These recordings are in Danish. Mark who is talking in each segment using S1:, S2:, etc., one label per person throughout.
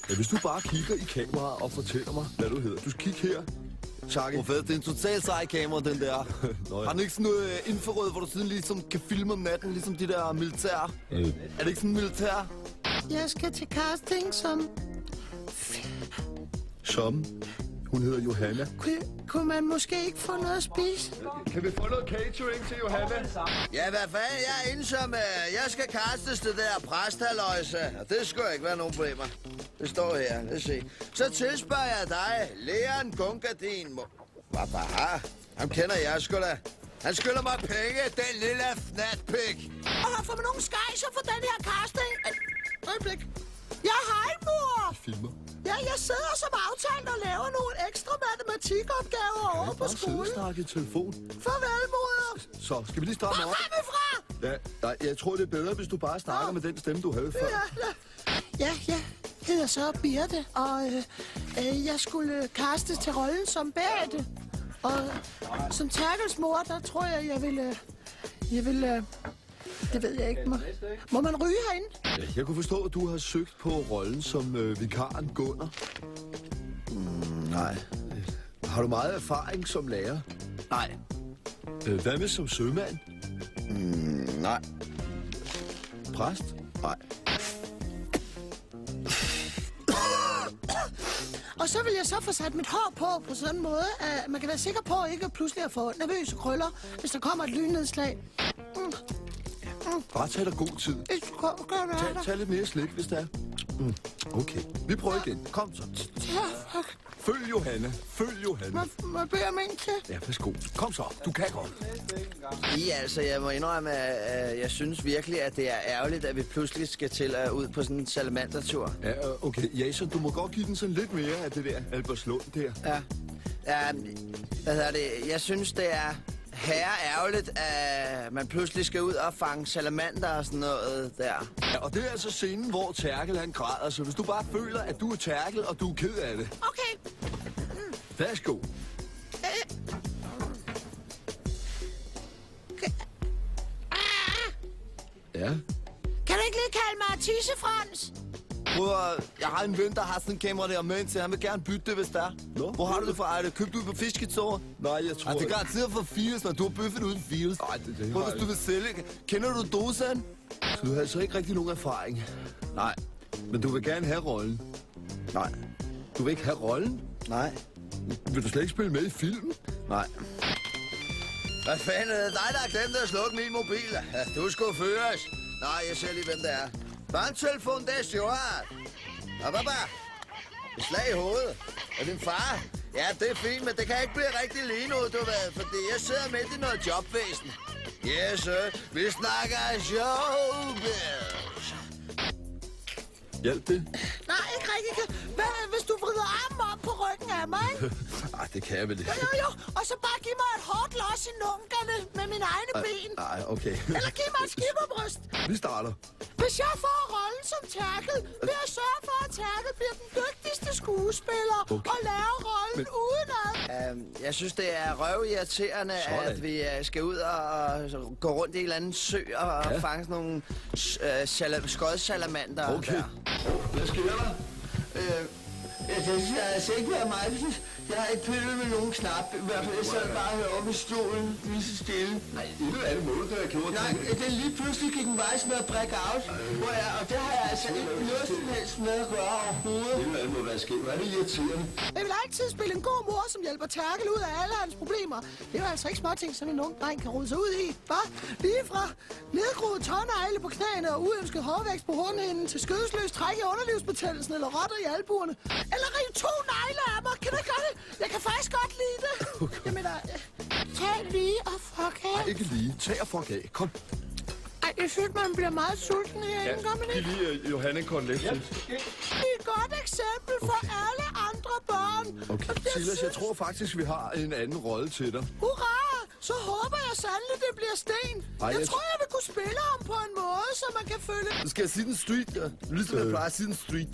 S1: Ja, hvis du bare kigger i kameraet og fortæller mig, hvad du hedder. Du skal kigge her. Chaki.
S2: Hvor fedt, det er en total sej kamera, den der.
S1: Nå, ja.
S2: Har den ikke sådan noget infrarød, hvor du sådan ligesom kan filme om natten, ligesom de der militær? Er det ikke sådan militær?
S3: Jeg skal til casting som...
S1: Som? Hun hedder Johanna.
S3: Kunne man måske ikke få noget at spise?
S1: Kan vi få noget catering til Johanna?
S4: Ja, hvad fanden? Jeg er inde som... jeg skal kastes det der præsthalløjse, og det skulle ikke være nogen problemer. Det står her, lad os se. Så tilspørger jeg dig, Leon Gungardin. Hvad? Ham kender jeg sgu da. Han skylder mig penge, den lille fnatpik.
S3: Og får man nogle skejser for den her casting? Øjeblik. Jeg er Heimur.
S1: Filmer.
S3: Ja, jeg sidder som aftalt og laver nogle ekstra matematikopgaver over på skolen.
S1: Kan jeg bare sidde i telefon?
S3: Farvel, moder.
S1: Så, skal vi lige starte op?
S3: Fremmefra!
S1: Ja, nej, jeg tror, det er bedre, hvis du bare snakker med den stemme, du havde før.
S3: Ja, jeg hedder så Birte, og jeg skulle castes til rollen som Beate. Og som Terkels mor, der tror jeg vil... Det ved jeg ikke. Må man ryge herinde?
S1: Ja, jeg kunne forstå, at du har søgt på rollen som vikaren Gunnar.
S2: Nej.
S1: Har du meget erfaring som lærer?
S2: Nej.
S1: Hvad med som sømand?
S2: Nej.
S1: Præst?
S2: Nej.
S3: Og så vil jeg så få sat mit hår på sådan en måde, at man kan være sikker på ikke at pludselig at få nervøse krøller, hvis der kommer et lynnedslag.
S1: Bare tag dig god tid. Tag lidt mere slik, hvis det er. Okay, vi prøver igen. Kom så. Følg Johanna. Følg Johanna.
S3: Må jeg bede om en til?
S1: Ja, værsgo. Kom så. Du kan godt.
S4: Jeg må indrømme, at jeg synes virkelig, at det er ærgerligt, at vi pludselig skal til at ud på sådan en salamandertur.
S1: Ja, okay. Jason, du må godt give den sådan lidt mere af det der Albertslund der.
S4: Ja, hvad hedder det? Jeg synes, det er ærgerligt, at man pludselig skal ud og fange salamander og sådan noget der.
S1: Ja, og det er altså scenen, hvor Terkel han græder. Så hvis du bare føler, at du er Terkel, og du er ked af det.
S3: Okay.
S1: Værsgo. Ja.
S3: Kan du ikke lige kalde mig Tisse Frans?
S2: Jeg har en ven, der har sådan en kamera der med til. Han vil gerne bytte det, hvis der er.
S1: Nå,
S2: Hvor har du det fra? Er det købt ud på Fisketår?
S1: Nej, jeg tror...
S2: Det er garanteret for Fields, når du har bøffet uden Fields.
S1: Nej, det
S2: Prøv, hvis du vil sælge. Kender du Dosan?
S1: Så du har altså ikke rigtig nogen erfaring.
S2: Nej.
S1: Men du vil gerne have rollen.
S2: Nej.
S1: Du vil ikke have rollen?
S2: Nej.
S1: Vil du slet ikke spille med i filmen?
S2: Nej.
S4: Hvad fanden er det dig, der har glemt at slukke min mobil? Ja, du skulle føres. Nej, jeg ser lige, hvem det er. Banktelefon, det er Stuart. Et slag i hovedet. Og din far? Ja, det er fint, men det kan ikke blive rigtig lige nu, du ved, fordi jeg sidder midt i noget jobvæsen. Yes, sir. Vi snakker showbiz.
S1: Hjælp det?
S3: Nej, ikke rigtig. Hvad hvis du vrider armen op på ryggen af mig, ikke?
S1: Nej, det kan jeg vel ikke.
S3: Jo. Og så bare giv mig et hårdt los i nunkerne med mine egne ben.
S1: Nej, okay.
S3: Eller giv mig et skipperbryst.
S1: Vi starter.
S3: Hvis jeg får rollen som Terkel, vil jeg sørge for, at Terkel bliver den dygtigste skuespiller og lærer rollen udenad.
S4: Jeg synes, det er røvirriterende, at vi skal ud og gå rundt i en eller anden sø og fange sådan nogle skodsalamander.
S1: Okay.
S4: Hvad sker der? Det skal altså ikke være mig. Jeg har ikke pillet med nogen knap. I hvert fald, jeg sad bare heroppe i stolen, lige så stille.
S1: Nej, det er alle måder, der er gjort.
S4: Nej, den lige pludselig gik en vej med at brække out. Og det har jeg altså ikke noget som helst med at gøre overhovedet.
S1: Det er må være sket. Hvor er det irriterende?
S3: Jeg vil altid spille en god mor, som hjælper Terkel ud af alle hans problemer. Det er jo altså ikke småting, som en ung dreng kan rode sig ud i. Bare lige fra nedgroet tårnegle på knæene og uønsket hårvækst på hornhinden til skødesløs træk i underlivsbetændelsen eller rotter i albuerne. Eller rive 2 negle af mig. Kan du ikke gøre det? Jeg kan faktisk godt lide det.
S1: Okay.
S3: Jamen, tag lige og fuck af.
S1: Nej, ikke lige. Tag og fuck af. Kom.
S3: Ej, jeg synes, man bliver meget sulten herinde, gør man ikke?
S1: lige Johanne en kotelet.
S3: Det er et godt eksempel for alle andre børn.
S1: Okay, Silas, jeg tror faktisk, vi har en anden rolle til dig.
S3: Hurra! Så håber jeg sandelig, det bliver Sten. Jeg tror, jeg vil kunne spille ham på en måde, så man kan føle...
S2: Du skal sige den street, ja. Ligesom jeg plejer at sige den street, ja.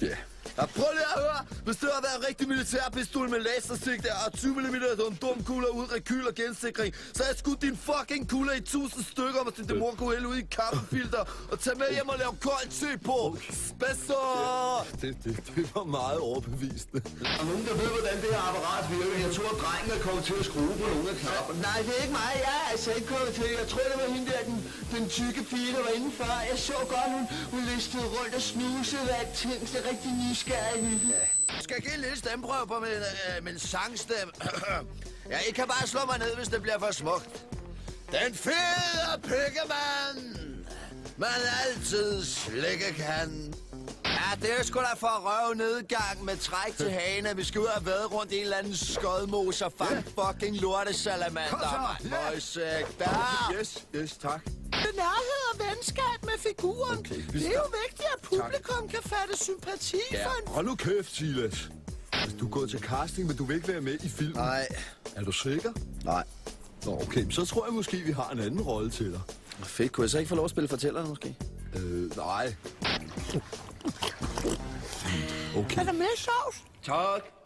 S4: Ja, prøv lige at høre. Hvis det har været en rigtig militærpistol med lasersigte og 20 mm og en dum kugler ud, rekyl og gensikring, så har jeg skudt din fucking kugler i 1000 stykker, og din demor kunne hælde ud i et kaffefilter og tage med hjem og lave koldt te på. Spæsser!
S1: Det var meget overbevisende.
S2: Og nogen, der ved, hvordan det her apparat virker. Jeg tror, at drengen er kommet til at skrue på nogle af knapperne.
S5: Nej, det er ikke mig. Jeg er altså ikke kommet til. Jeg tror, det var hende der, den tykke pige, der var inde før. Jeg så godt, hun listede rundt og snusede af ting. Det er rigtig nysgerrig.
S4: Jeg skal give en lille stemmeprøve på min sangstemme. Ja, I kan bare slå mig ned, hvis det bliver for smukt. Den fede pikkemand, man altid slikke kan. Ja, det er sgu da for røv nedgang med træk til hane. Vi skal ud og vade rundt i en eller anden skodmos og fange fucking lortesalamander. Møgsæk, der!
S1: Yes, tak.
S3: Nærhed og venskab med figuren.
S1: Okay,
S3: det er jo vigtigt, at publikum kan fatte sympati for en...
S1: Hold nu kæft, Silas. Hvis du er gået til casting, men du vil ikke være med i filmen.
S4: Nej.
S1: Er du sikker?
S4: Nej.
S1: Nå, okay, så tror jeg måske, vi har en anden rolle til dig.
S2: Fedt, kunne jeg så ikke få lov at spille fortælleren måske?
S1: Nej. Okay.
S3: Er der mere sovs?
S2: Tak.